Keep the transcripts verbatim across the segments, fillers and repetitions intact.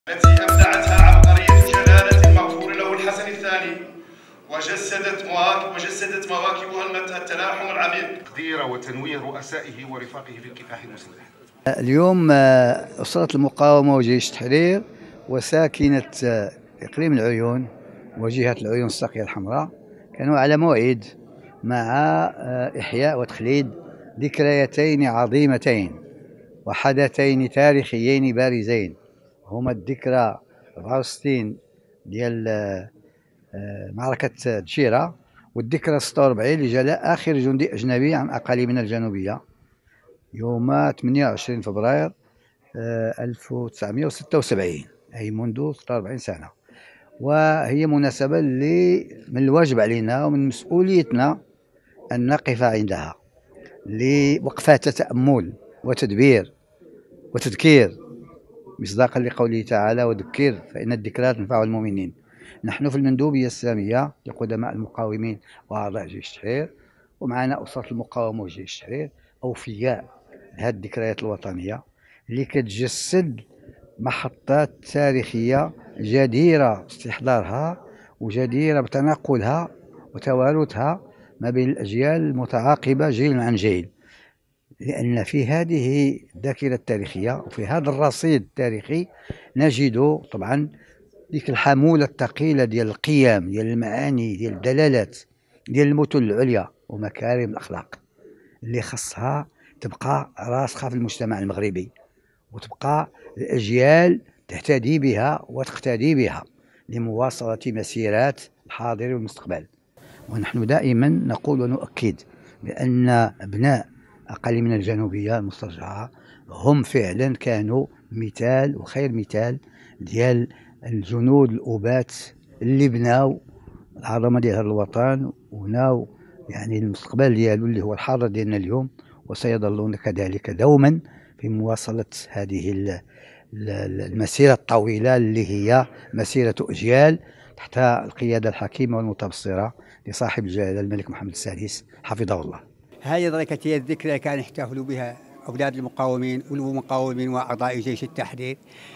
التي أبدعتها عبقرية جلالة المغفور له الحسن الثاني، وجسدت مواكب وجسدت مواكبها التلاحم العميق، تقدير وتنويه رؤسائه ورفاقه في الكفاح المسلح. اليوم أسرة المقاومة وجيش التحرير وساكنة إقليم العيون وجهة العيون الساقية الحمراء كانوا على موعد مع إحياء وتخليد ذكريتين عظيمتين وحدثين تاريخيين بارزين، هما الذكرى أربعة وستين ديال معركة دشيرة والذكرى ستة وأربعين لجلاء آخر جندي أجنبي عن أقاليمنا الجنوبية يوم ثمانية وعشرين فبراير ألف وتسعمائة وستة وسبعين، أي منذ ستة وأربعين سنة. وهي مناسبة اللي من الواجب علينا ومن مسؤوليتنا أن نقف عندها لوقفة تأمل وتدبير وتذكير، مصداقا لقوله تعالى: وذكر فإن الذكرى تنفع المؤمنين. نحن في المندوبية السامية لقدماء المقاومين وأعضاء جيش التحرير، ومعنا أسرة المقاومة وجيش التحرير أوفياء لهذه الذكريات الوطنية اللي كتجسد محطات تاريخية جديرة باستحضارها وجديرة بتناقلها وتوارثها ما بين الأجيال المتعاقبة جيل عن جيل، لأن في هذه الذاكرة التاريخية وفي هذا الرصيد التاريخي نجد طبعا ديك الحمولة الثقيلة ديال القيم، ديال المعاني، ديال الدلالات، ديال المثل العليا ومكارم الأخلاق اللي خصها تبقى راسخة في المجتمع المغربي وتبقى الأجيال تهتدي بها وتقتدي بها لمواصلة مسيرات الحاضر والمستقبل. ونحن دائما نقول ونؤكد بأن أبناء أقاليمنا الجنوبية المسترجعة هم فعلا كانوا مثال وخير مثال ديال الجنود الأبات اللي بناو العظمة ديال هذا الوطن وناو يعني المستقبل ديالو اللي هو الحاضر ديالنا اليوم، وسيظلون كذلك دوما في مواصلة هذه المسيرة الطويلة اللي هي مسيرة أجيال تحت القيادة الحكيمة والمتبصرة لصاحب الجلالة الملك محمد السادس حفظه الله. هذه ذلك هي الذكرى كان يحتفلوا بها أولاد المقاومين والمقاومين وأعضاء جيش التحرير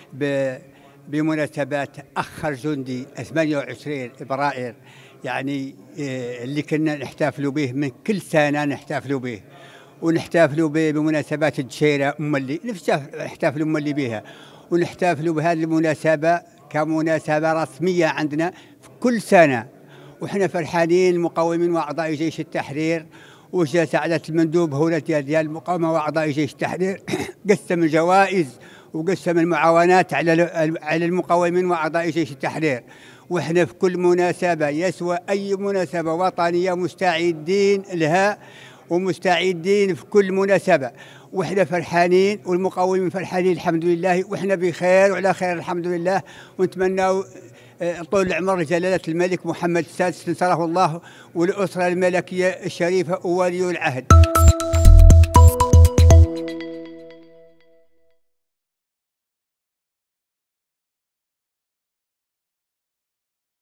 بمناسبات أخر جندي ثمانية وعشرين فبراير، يعني اللي كنا نحتفلوا به من كل سنة نحتفلوا به، ونحتفلوا به بمناسبات الدشيرة أم اللي نحتفلوا أم اللي بها، ونحتفلوا بهذه المناسبة كمناسبة رسمية عندنا في كل سنة، وإحنا فرحانين المقاومين وأعضاء جيش التحرير. وجاء سعادة المندوب هو ديال ديال المقاومة وأعضاء جيش التحرير قسم الجوائز وقسم المعاونات على على المقاومين وأعضاء جيش التحرير، وإحنا في كل مناسبة يسوى أي مناسبة وطنية مستعدين لها ومستعدين في كل مناسبة، وإحنا فرحانين والمقاومين فرحانين الحمد لله، وإحنا بخير وعلى خير الحمد لله، ونتمنى طول العمر جلالة الملك محمد السادس نصره الله والأسرة الملكية الشريفة وولي العهد.